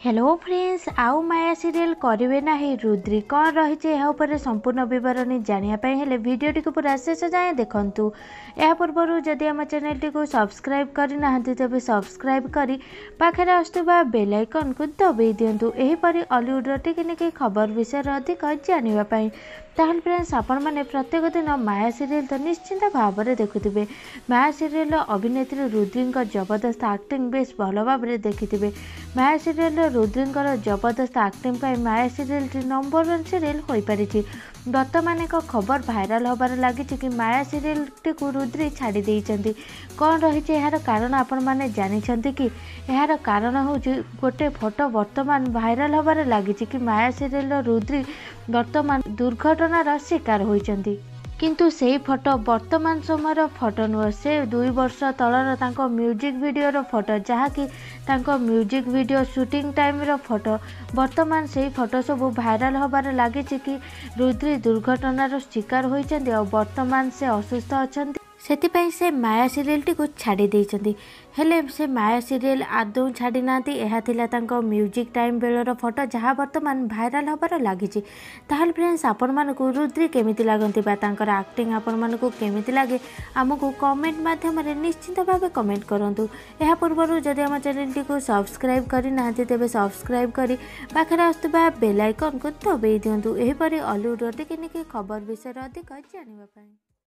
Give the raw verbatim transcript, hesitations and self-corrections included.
Hello friends, आउ माया serial करेंगे ना रुद्री कौन रही है संपूर्ण बरणी जानापी हेले भिडटी को पूरा शेष जाए देखूँ। या पूर्व जदि आम चैनल टी को सब्सक्राइब करना तेज सब्सक्राइब कर पाखे आसुवा बेल आइकन को दबाई दिंतु। यहीपरि हॉलीवुड टिकी खबर विषय अधिक जानापी। ताहले फ्रेंड्स आपण मैंने प्रत्येक दिन माया सीरियल तो निश्चिंत भाव में देखुवे। माया सीरियल अभिनेत्री रुद्री जबरदस्त एक्टिंग बेस भल भाव में देखिथे। माया सीरियल रुद्री जबरदस्त एक्टिंग पर माया सीरियल टी नंबर वन सीरियल हो पारी। बर्तमान एक खबर भाइराल होबार लगी कि माया सीरियल टी को रुद्री छाड़ी देइचंती। कौन रही यार कारण आपण मैंने जानते कि यार कारण हूँ गोटे फोटो बर्तमान भाइराल होबार लगी कि माया सीरियल रुद्री बर्तमान दुर्घटनार शिकार होइचंती। किंतु से फोटो वर्तमान समय फोटो नुह, से दुई वर्ष तलर तांको म्यूजिक वीडियोर फोटो जहाँकि तांको म्यूजिक वीडियो शूटिंग टाइम रो फोटो। वर्तमान से फोटो सब भाइराल होबार लगी कि रुद्री दुर्घटनार शिकार होइचंती और वर्तमान से असुस्थ अछंती। सेतिपई से माया सीरियल टी को छाड़ी देइचंती। हेले से माया सीरियल आदौ छाड़ी नांती। एहा थिला तांको म्यूजिक टाइम बेलर फोटो जहाँ वर्तमान भाइराल होबार लगी। ताहले फ्रेंड्स आपण मानकु रुद्री केमिति लागंती बा तांकर एक्टिंग आपण मानकु केमिति लागे आमको कमेंट माध्यम रे निश्चित भाव कमेंट करंतु। एहा पूर्व जदि आम चैनल टी को सब्सक्राइब करना तेज सब्सक्राइब कर पाखे आसुवा बेल आइकन को दबाई दिंतु। यहीपरि हॉलीवुड टिकी खबर विषय अधिक जानापी।